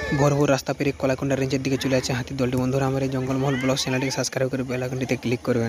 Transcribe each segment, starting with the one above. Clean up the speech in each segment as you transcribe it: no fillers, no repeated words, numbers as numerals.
ভরপুর রাস্তা পেরিয়ে কলাইকুণ্ডা রেঞ্জের দিকে চলে যাচ্ছে হাতির দলটি। বন্ধুরা, আমার এই জঙ্গলমহল ব্লগ চ্যানেলটিকে সাবস্ক্রাইব করে বেল আইকনটিতে ক্লিক করবেন।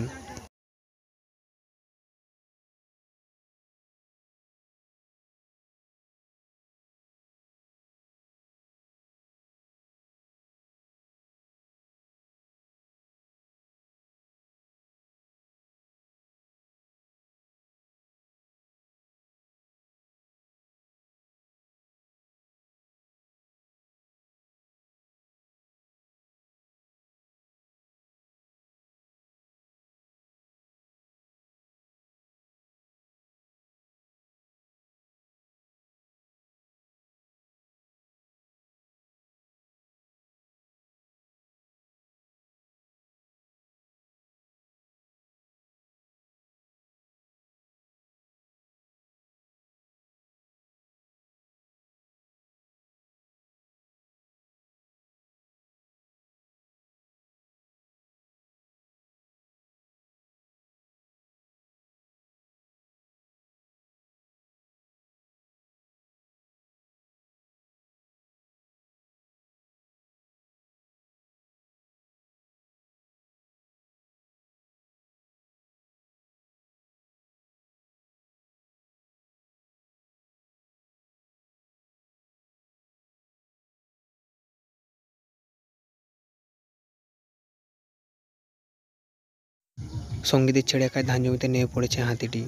সঙ্গীদের ছেড়ে একাই ধান জমিতে নেমে পড়েছে হাতিটি।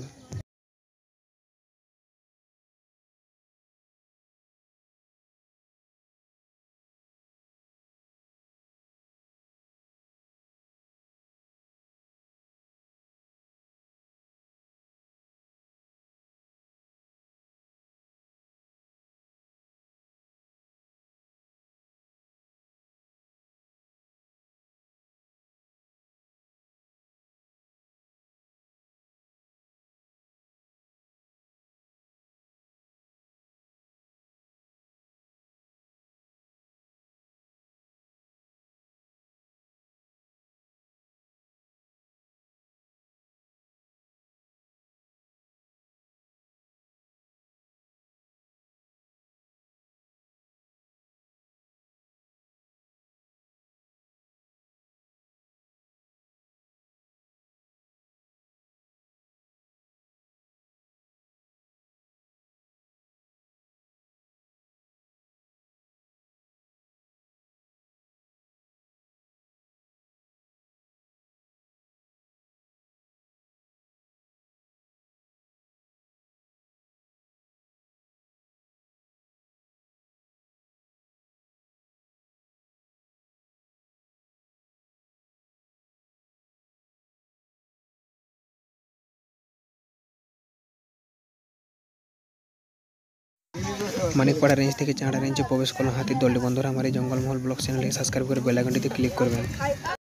মানিকপাড়া রেঞ্জ থেকে চাঁড়া রেঞ্জে প্রবেশ করলো হাতির দলটি। বন্ধুরা, আমার এই জঙ্গলমহল ব্লগ চ্যানেলটিকে সাবস্ক্রাইব করে বেল আইকনটিতে ক্লিক করবেন।